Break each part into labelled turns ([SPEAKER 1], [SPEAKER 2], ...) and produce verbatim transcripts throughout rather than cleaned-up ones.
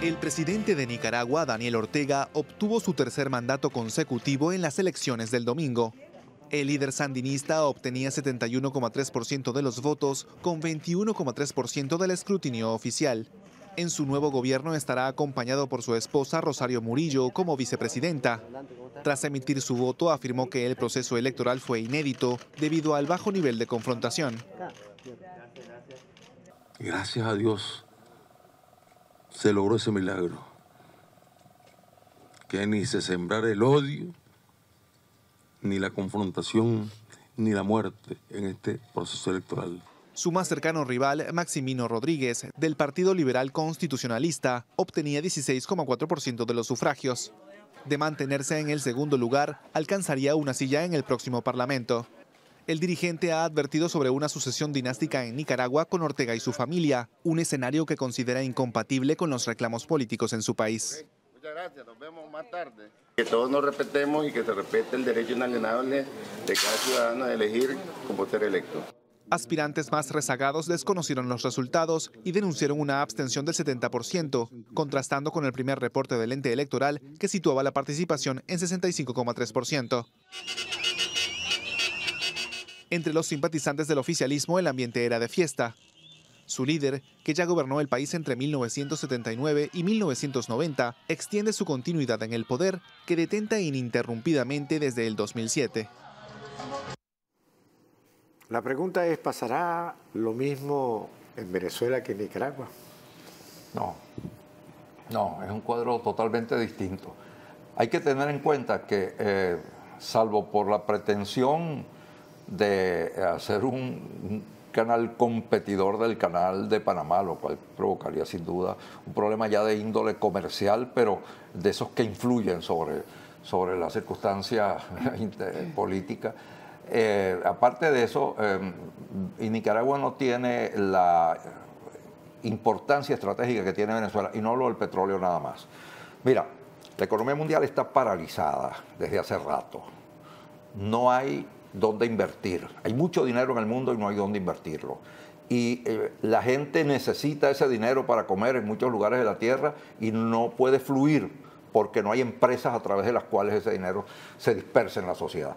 [SPEAKER 1] El presidente de Nicaragua, Daniel Ortega, obtuvo su tercer mandato consecutivo en las elecciones del domingo. El líder sandinista obtenía setenta y uno coma tres por ciento de los votos, con veintiuno coma tres por ciento del escrutinio oficial. En su nuevo gobierno estará acompañado por su esposa Rosario Murillo como vicepresidenta. Tras emitir su voto, afirmó que el proceso electoral fue inédito debido al bajo nivel de confrontación.
[SPEAKER 2] Gracias a Dios se logró ese milagro. Que ni se sembrara el odio, ni la confrontación, ni la muerte en este proceso electoral.
[SPEAKER 1] Su más cercano rival, Maximino Rodríguez, del Partido Liberal Constitucionalista, obtenía dieciséis coma cuatro por ciento de los sufragios. De mantenerse en el segundo lugar, alcanzaría una silla en el próximo Parlamento. El dirigente ha advertido sobre una sucesión dinástica en Nicaragua con Ortega y su familia, un escenario que considera incompatible con los reclamos políticos en su país.
[SPEAKER 3] Muchas gracias, nos vemos más tarde. Que todos nos respetemos y que se respete el derecho inalienable de cada ciudadano a elegir como ser electo.
[SPEAKER 1] Aspirantes más rezagados desconocieron los resultados y denunciaron una abstención del setenta por ciento, contrastando con el primer reporte del ente electoral que situaba la participación en sesenta y cinco coma tres por ciento. Entre los simpatizantes del oficialismo el ambiente era de fiesta. Su líder, que ya gobernó el país entre mil novecientos setenta y nueve y mil novecientos noventa, extiende su continuidad en el poder, que detenta ininterrumpidamente desde el dos mil siete.
[SPEAKER 4] La pregunta es, ¿pasará lo mismo en Venezuela que en Nicaragua?
[SPEAKER 5] No, no, es un cuadro totalmente distinto. Hay que tener en cuenta que, eh, salvo por la pretensión de hacer un, un canal competidor del canal de Panamá, lo cual provocaría sin duda un problema ya de índole comercial, pero de esos que influyen sobre, sobre la circunstancia política. Eh, aparte de eso, eh, y Nicaragua no tiene la importancia estratégica que tiene Venezuela, y no lo del petróleo nada más. Mira, la economía mundial está paralizada desde hace rato. No hay dónde invertir. Hay mucho dinero en el mundo y no hay dónde invertirlo. Y eh, la gente necesita ese dinero para comer en muchos lugares de la tierra y no puede fluir porque no hay empresas a través de las cuales ese dinero se disperse en la sociedad.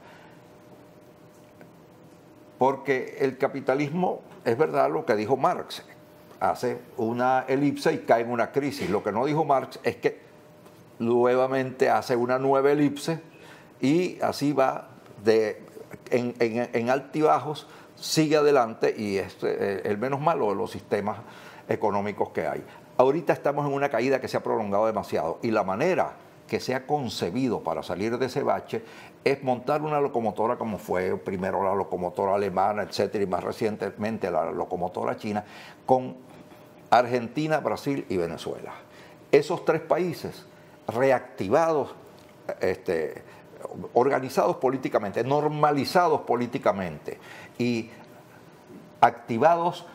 [SPEAKER 5] Porque el capitalismo, es verdad lo que dijo Marx, hace una elipse y cae en una crisis. Lo que no dijo Marx es que nuevamente hace una nueva elipse y así va de, en, en, en altibajos, sigue adelante y es eh, el menos malo de los sistemas económicos que hay. Ahorita estamos en una caída que se ha prolongado demasiado y la manera que se ha concebido para salir de ese bache es montar una locomotora como fue primero la locomotora alemana, etcétera, y más recientemente la locomotora china, con Argentina, Brasil y Venezuela. Esos tres países reactivados, este, organizados políticamente, normalizados políticamente y activados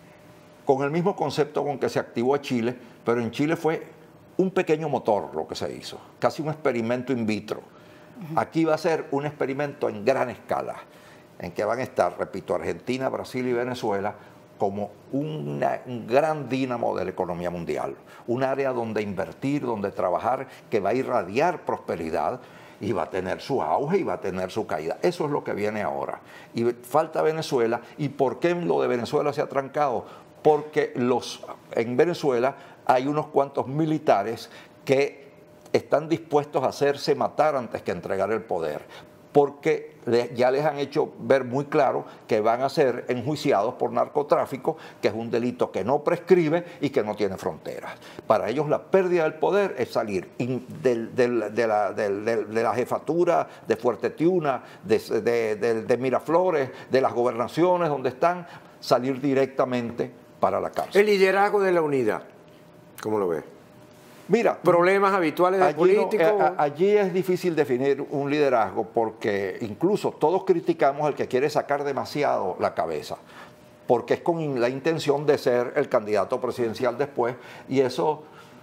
[SPEAKER 5] con el mismo concepto con que se activó a Chile, pero en Chile fue un pequeño motor lo que se hizo, casi un experimento in vitro. Aquí va a ser un experimento en gran escala, en que van a estar, repito, Argentina, Brasil y Venezuela como una, un gran dínamo de la economía mundial, un área donde invertir, donde trabajar, que va a irradiar prosperidad y va a tener su auge y va a tener su caída. Eso es lo que viene ahora. Y falta Venezuela. ¿Y por qué lo de Venezuela se ha trancado? Porque los, en Venezuela hay unos cuantos militares que están dispuestos a hacerse matar antes que entregar el poder, porque ya les han hecho ver muy claro que van a ser enjuiciados por narcotráfico, que es un delito que no prescribe y que no tiene fronteras. Para ellos la pérdida del poder es salir del, del, de, la, del, de la jefatura de Fuerte Tiuna, de, de, de, de Miraflores, de las gobernaciones donde están, salir directamente para la cárcel.
[SPEAKER 4] El liderazgo de la unidad, ¿cómo lo ves?
[SPEAKER 5] Mira,
[SPEAKER 4] problemas habituales de políticos.
[SPEAKER 5] No, allí es difícil definir un liderazgo porque incluso todos criticamos al que quiere sacar demasiado la cabeza, porque es con la intención de ser el candidato presidencial después y eso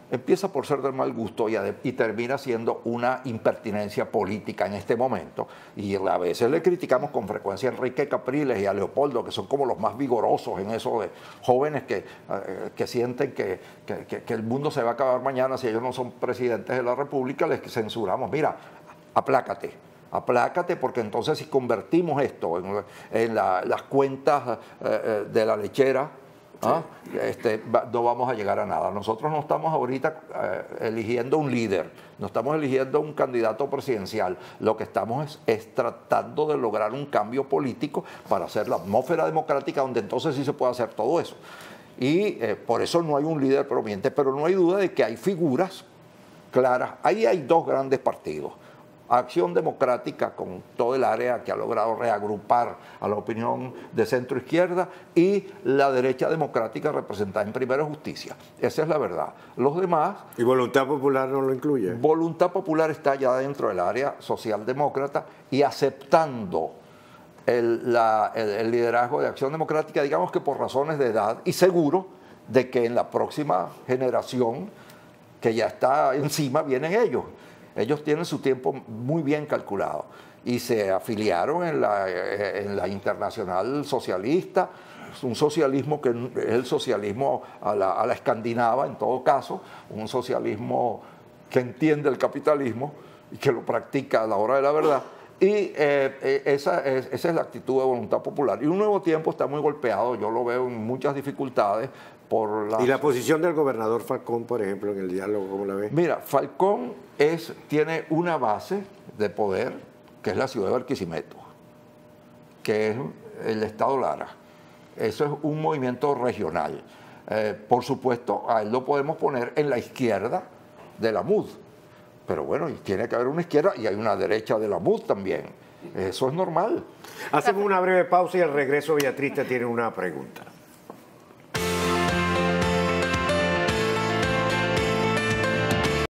[SPEAKER 5] empieza por ser del mal gusto y, y termina siendo una impertinencia política en este momento. Y a veces le criticamos con frecuencia a Enrique Capriles y a Leopoldo, que son como los más vigorosos en eso de jóvenes que, eh, que sienten que, que, que, que el mundo se va a acabar mañana si ellos no son presidentes de la República. Les censuramos, mira, aplácate. Aplácate, porque entonces si convertimos esto en, en la, las cuentas eh, de la lechera, ¿ah? este, va, no vamos a llegar a nada. Nosotros no estamos ahorita eh, eligiendo un líder, no estamos eligiendo un candidato presidencial. Lo que estamos es, es tratando de lograr un cambio político para hacer la atmósfera democrática donde entonces sí se puede hacer todo eso. Y eh, por eso no hay un líder prominente, pero no hay duda de que hay figuras claras. Ahí hay dos grandes partidos. Acción Democrática, con todo el área que ha logrado reagrupar a la opinión de centro izquierda, y la derecha democrática representada en Primera Justicia. Esa es la verdad. Los demás...
[SPEAKER 4] ¿Y Voluntad Popular no lo incluye?
[SPEAKER 5] Voluntad Popular está ya dentro del área socialdemócrata y aceptando el, la, el, el liderazgo de Acción Democrática, digamos que por razones de edad, y seguro de que en la próxima generación, que ya está encima, vienen ellos. Ellos tienen su tiempo muy bien calculado y se afiliaron en la, en la Internacional Socialista, un socialismo que es el socialismo a la, a la escandinava en todo caso, un socialismo que entiende el capitalismo y que lo practica a la hora de la verdad. Y eh, esa, es, esa es la actitud de Voluntad Popular. Y un Nuevo Tiempo está muy golpeado, yo lo veo en muchas dificultades. Por la...
[SPEAKER 4] ¿Y la posición del gobernador Falcón, por ejemplo, en el diálogo, cómo la ves?
[SPEAKER 5] Mira, Falcón es, tiene una base de poder, que es la ciudad de Barquisimeto, que es el estado Lara. Eso es un movimiento regional. Eh, por supuesto, a él lo podemos poner en la izquierda de la M U D. Pero bueno, y tiene que haber una izquierda y hay una derecha de la M U D también. Eso es normal.
[SPEAKER 4] Hacemos una breve pausa y al regreso Beatriz te tiene una pregunta.